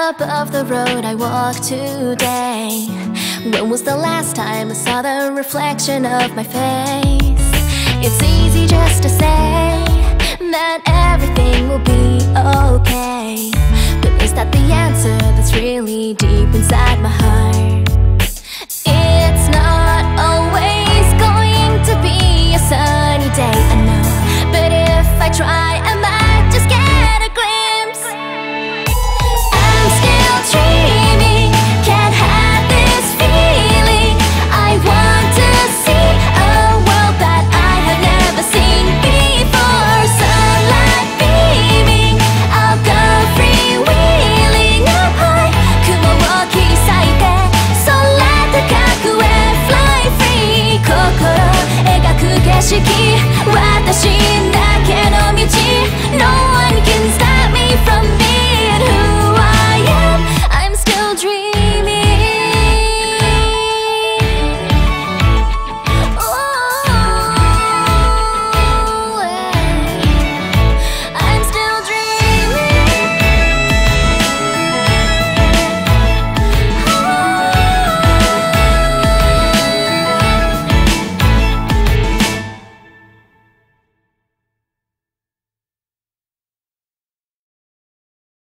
above the road I walk today. When was the last time I saw the reflection of my face? It's easy just to say that everything will